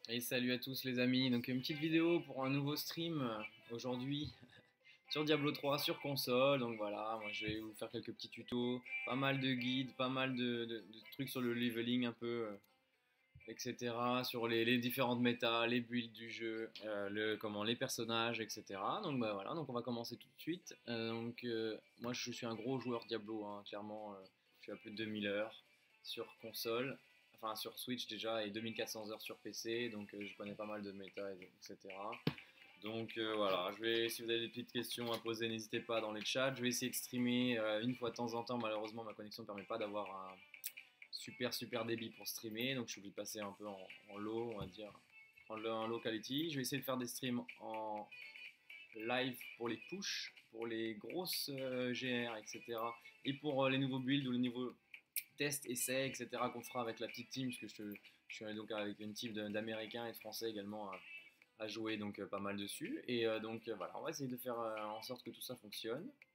Et salut à tous les amis, donc une petite vidéo pour un nouveau stream aujourd'hui sur Diablo 3 sur console. Donc voilà, moi je vais vous faire quelques petits tutos, pas mal de guides, pas mal de trucs sur le leveling un peu, etc. Sur les différentes méta, les builds du jeu, les personnages, etc. Donc bah voilà, donc on va commencer tout de suite. Moi je suis un gros joueur Diablo, hein, clairement, je suis à plus de 2000 heures sur console, enfin sur Switch déjà, et 2400 heures sur PC, donc je connais pas mal de méta, etc. Donc voilà, si vous avez des petites questions à poser, n'hésitez pas dans les chats. Je vais essayer de streamer une fois de temps en temps. Malheureusement, ma connexion ne permet pas d'avoir un super débit pour streamer, donc je suis obligé de passer un peu en low, on va dire, en low quality. Je vais essayer de faire des streams en live pour les push, pour les grosses GR, etc. Et pour les nouveaux builds ou les nouveaux tests, essais, etc. qu'on fera avec la petite team, parce que je suis donc avec une team d'Américains et de Français également à jouer, donc pas mal dessus. Et voilà, on va essayer de faire en sorte que tout ça fonctionne.